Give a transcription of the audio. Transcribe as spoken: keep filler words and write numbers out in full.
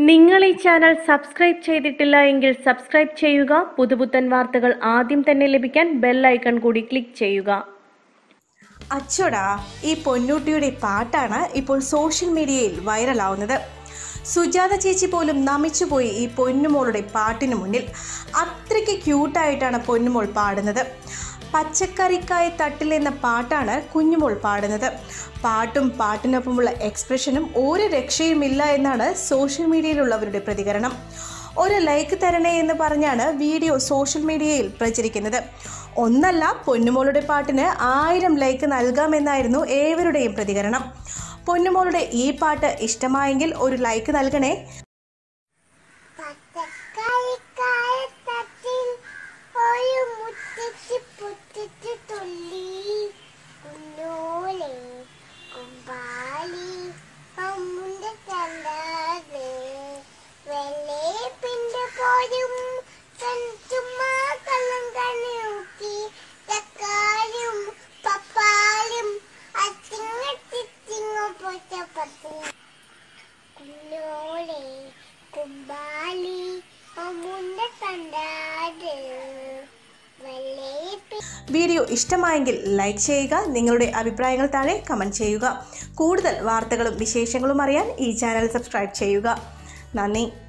നിങ്ങൾ ഈ channel subscribe ചെയ്തിട്ടില്ല എങ്കിൽ സബ്സ്ക്രൈബ് ചെയ്യുക. പുതുപുത്തൻ വാർത്തകൾ ആദ്യം തന്നെ ലഭിക്കാൻ ബെൽ ഐക്കൺ കൂടി ക്ലിക്ക് ചെയ്യുക. അച്ചോടാ, ഈ പൊന്നൂട്ടിയുടെ പാട്ടാണ് ഇപ്പോൾ സോഷ്യൽ മീഡിയയിൽ വൈറലാവുന്നത്. സുജാത ചേച്ചി പോലും നമിച്ചുപോയി ഈ പൊന്നുമോളുടെ പാട്ടിന് മുന്നിൽ. അത്രയ്ക്ക് ക്യൂട്ടായിട്ടാണ് പൊന്നുമോൾ പാടുന്നത്. പച്ചക്കറിക്കായ തട്ടിൽ എന്ന പാട്ടാണ് കുഞ്ഞുമോൾ പാടുന്നത്. പാട്ടും പാട്ടിനൊപ്പമുള്ള എക്സ്പ്രഷനും ഒരു രക്ഷയുമില്ല എന്നാണ് സോഷ്യൽ മീഡിയയിലുള്ളവരുടെ പ്രതികരണം. ഒരു ലൈക്ക് തരണേ എന്ന് പറഞ്ഞാണ് വീഡിയോ സോഷ്യൽ മീഡിയയിൽ പ്രചരിക്കുന്നത്. ഒന്നല്ല, പൊന്നുമോളുടെ പാട്ടിന് ആയിരം ലൈക്ക് നൽകാമെന്നായിരുന്നു ഏവരുടെയും പ്രതികരണം. പൊന്നുമോളുടെ ഈ പാട്ട് ഇഷ്ടമായെങ്കിൽ ഒരു ലൈക്ക് നൽകണേ. വീഡിയോ ഇഷ്ടമായെങ്കിൽ ലൈക്ക് ചെയ്യുക. നിങ്ങളുടെ അഭിപ്രായങ്ങൾ താഴെ കമൻറ്റ് ചെയ്യുക. കൂടുതൽ വാർത്തകളും വിശേഷങ്ങളും അറിയാൻ ഈ ചാനൽ സബ്സ്ക്രൈബ് ചെയ്യുക. നന്ദി.